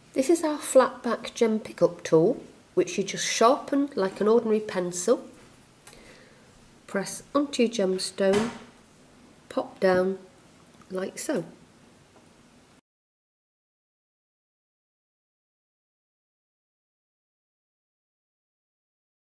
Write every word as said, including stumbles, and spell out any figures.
This is our flat back gem pickup tool, which you just sharpen like an ordinary pencil. Press onto your gemstone, pop down like so.